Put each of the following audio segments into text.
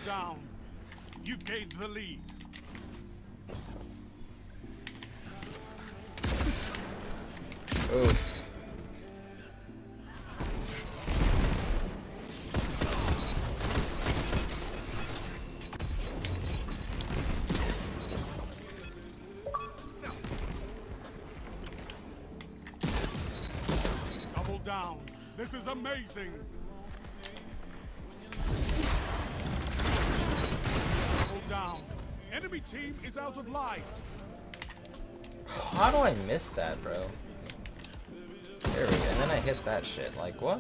down. You've gained the lead. Oof. Double down. This is amazing. Double down. Enemy team is out of life. How do I miss that, bro? There we go. And then I hit that shit. Like, what?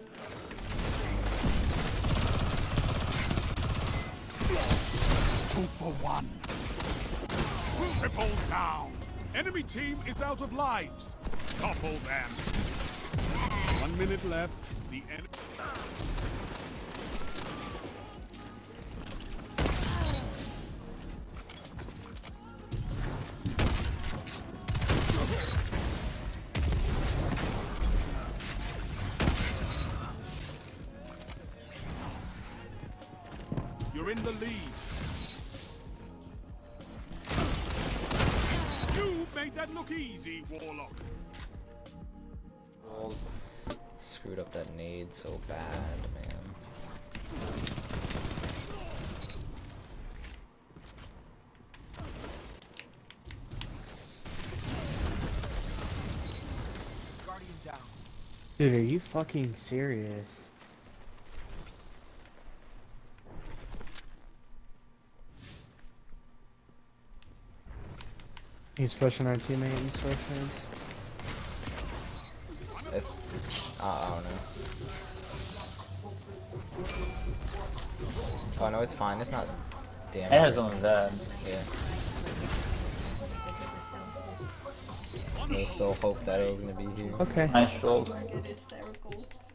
2 for 1. Triple down. Enemy team is out of lives. Topple them. 1 minute left. The enemy. You're in the lead. You made that look easy, Warlock. Oh, screwed up that nade so bad, man. Guardian down. Dude, are you fucking serious? He's pushing our teammate in sweatpants. It's, I don't know. Oh no, it's fine. It's not damage. It has only that. Yeah. I still hope that it was gonna be here. Okay. Nice roll. Hysterical.